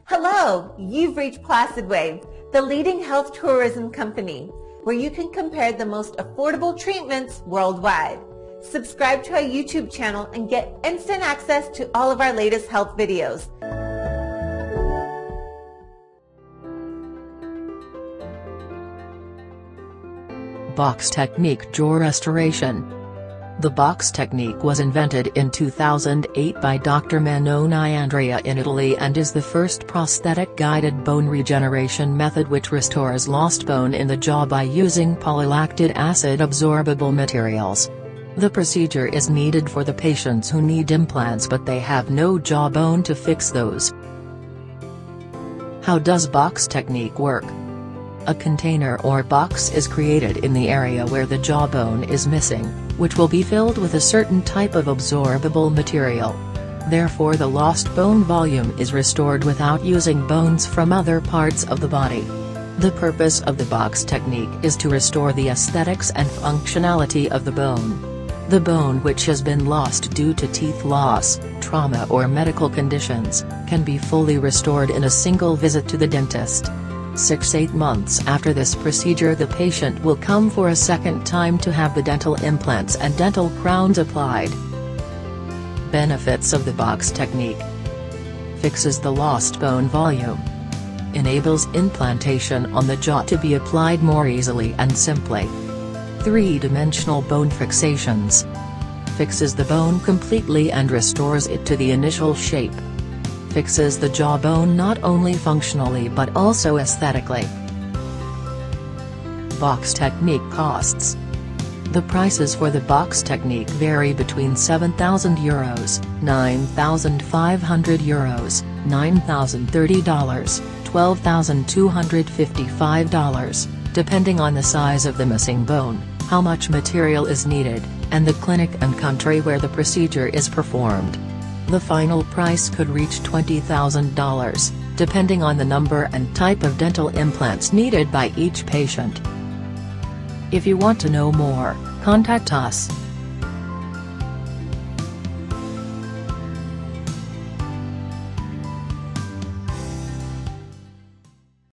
Hello, you've reached PlacidWay, the leading health tourism company, where you can compare the most affordable treatments worldwide. Subscribe to our YouTube channel and get instant access to all of our latest health videos. Box Technique Jaw Restoration. The box technique was invented in 2008 by Dr. Menoni Andrea in Italy and is the first prosthetic guided bone regeneration method which restores lost bone in the jaw by using polylactid acid absorbable materials. The procedure is needed for the patients who need implants but they have no jawbone to fix those. How does box technique work? A container or box is created in the area where the jawbone is missing, which will be filled with a certain type of absorbable material. Therefore the lost bone volume is restored without using bones from other parts of the body. The purpose of the box technique is to restore the aesthetics and functionality of the bone. The bone which has been lost due to teeth loss, trauma or medical conditions, can be fully restored in a single visit to the dentist. 6-8 months after this procedure the patient will come for a second time to have the dental implants and dental crowns applied. Benefits of the box technique: fixes the lost bone volume, enables implantation on the jaw to be applied more easily and simply. 3-dimensional bone fixations, fixes the bone completely and restores it to the initial shape. Fixes the jawbone not only functionally but also aesthetically. Box technique costs. The prices for the box technique vary between €7,000, €9,500, $9,030, $12,255, depending on the size of the missing bone, how much material is needed, and the clinic and country where the procedure is performed. The final price could reach $20,000, depending on the number and type of dental implants needed by each patient. If you want to know more, contact us.